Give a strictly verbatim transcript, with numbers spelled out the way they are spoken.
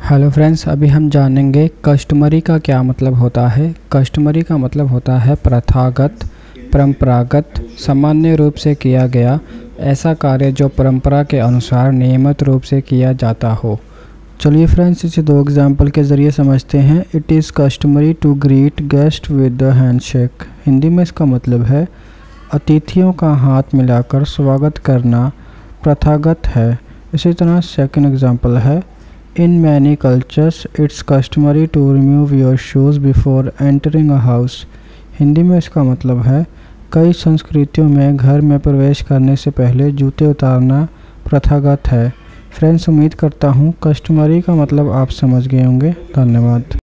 Hello friends, अभी हम जानेंगे कस्टमरी का क्या मतलब होता है। कस्टमरी का मतलब होता है प्रथागत, परंपरागत, सामान्य रूप से किया गया ऐसा कार्य जो परंपरा के अनुसार नियमित रूप से किया जाता हो। चलिए फ्रेंड्स, इसे दो एग्जाम्पल के ज़रिए समझते हैं। It is customary to greet guest with the handshake. Hindi में इसका मतलब है अतिथियों का हाथ मिलाकर स्वागत करना प्रथागत है। इसी तरह सेकंड एग्जाम्पल है, In many cultures, it's customary to remove your shoes before entering a house. Hindi में इसका मतलब है कई संस्कृतियों में घर में प्रवेश करने से पहले जूते उतारना प्रथागत है। फ्रेंड्स, उम्मीद करता हूँ कस्टमरी का मतलब आप समझ गए होंगे। धन्यवाद।